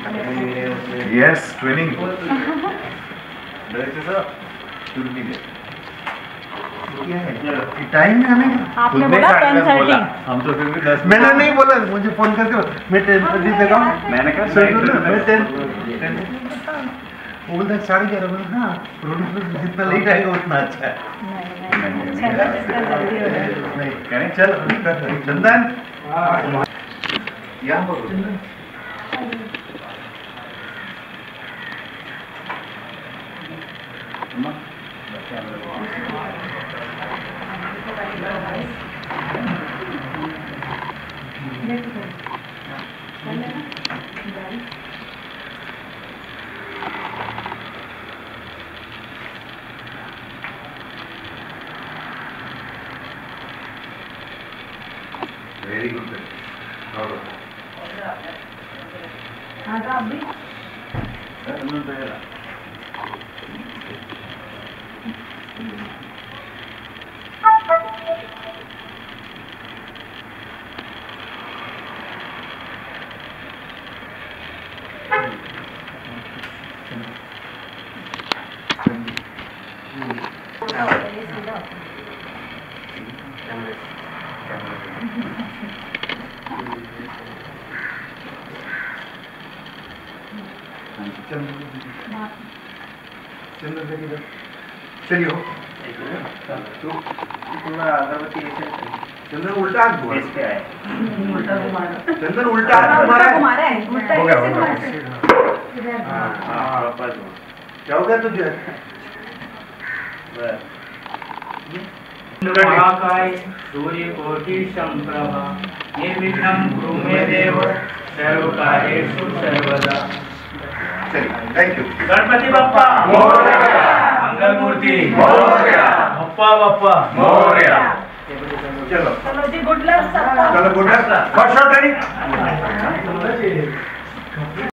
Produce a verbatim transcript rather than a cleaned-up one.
Yes, twinning. Time है हमें। आपने बोला टेन थर्टी। हम तो फिर भी दस। मैंने नहीं बोला, मुझे फोन करके मैं टेन थर्टी तक आऊँ। मैंने कहा मैं टेन वो बोलता है साढ़े ग्यारह बजे। हाँ, प्रोड्यूसर जितना लेट आएगा उतना अच्छा है। नहीं कह रहे चल चंदन यहाँ पर वेरी गुड। हाँ तो आप भी चलिए चंदन उल्टा हाथ घुमा चंदन उल्टा हाथ घुमा है। हो गया हो गया। क्या हो गया तुझे? महाकाय सूर्यकोटि संप्रभा निर्विघ्नं कुरु मे देव सर्वकार्येषु सर्वदा। Thank you. गणपति बप्पा मोरया, मंगल मूर्ति मोरया, बप्पा बप्पा मोरया। चलो चलो जी, गुड लक सबको। चलो good luck. First shot ready.